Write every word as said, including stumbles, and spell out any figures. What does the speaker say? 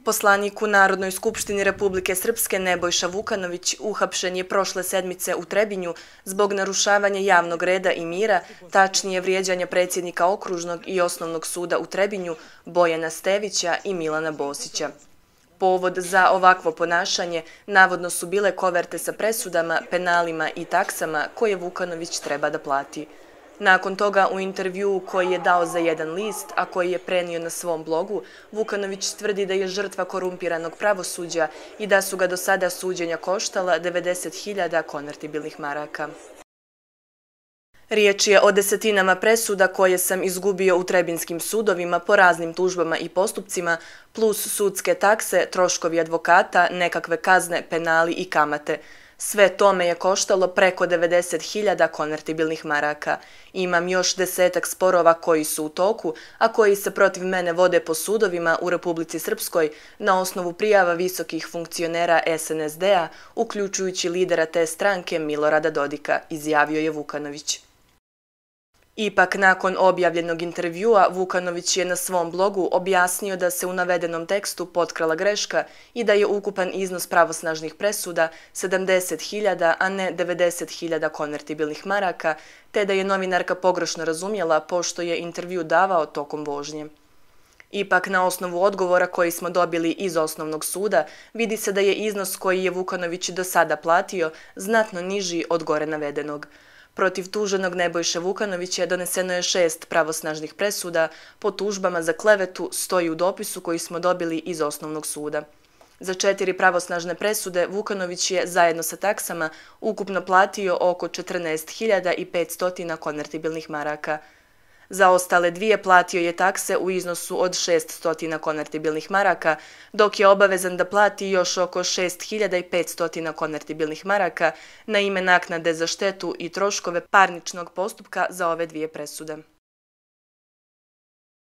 Poslanik u Narodnoj skupštini Republike Srpske Nebojša Vukanović uhapšen je prošle sedmice u Trebinju zbog narušavanja javnog reda i mira, tačnije vrijeđanja predsjednika Okružnog i Osnovnog suda u Trebinju Bojana Stevića i Milana Bosića. Povod za ovakvo ponašanje navodno su bile koverte sa presudama, penalima i taksama koje Vukanović treba da plati. Nakon toga u intervjuu koji je dao za jedan list, a koji je prenio na svom blogu, Vukanović tvrdi da je žrtva korumpiranog pravosuđa i da su ga do sada suđenja koštala devedeset hiljada konvertibilnih maraka. Riječ je o desetinama presuda koje sam izgubio u trebinskim sudovima po raznim tužbama i postupcima, plus sudske takse, troškovi advokata, nekakve kazne, penali i kamate. Sve to me je koštalo preko devedeset hiljada konvertibilnih maraka. Imam još desetak sporova koji su u toku, a koji se protiv mene vode po sudovima u Republici Srpskoj na osnovu prijava visokih funkcionera es en es de a, uključujući lidera te stranke Milorada Dodika, izjavio je Vukanović. Ipak, nakon objavljenog intervjua, Vukanović je na svom blogu objasnio da se u navedenom tekstu potkrala greška i da je ukupan iznos pravosnažnih presuda sedamdeset hiljada, a ne devedeset hiljada konvertibilnih maraka, te da je novinarka pogrešno razumjela pošto je intervju davao tokom vožnje. Ipak, na osnovu odgovora koji smo dobili iz Osnovnog suda, vidi se da je iznos koji je Vukanović do sada platio znatno niži od gore navedenog. Protiv tuženog Nebojše Vukanovića doneseno je šest pravosnažnih presuda, po tužbama za klevetu stoji u dopisu koji smo dobili iz Osnovnog suda. Za četiri pravosnažne presude Vukanović je zajedno sa taksama ukupno platio oko četrnaest hiljada petsto konvertibilnih maraka. Za ostale dvije platio je takse u iznosu od šeststo konvertibilnih maraka, dok je obavezan da plati još oko šest hiljada petsto konvertibilnih maraka na ime naknade za štetu i troškove parničnog postupka za ove dvije presude.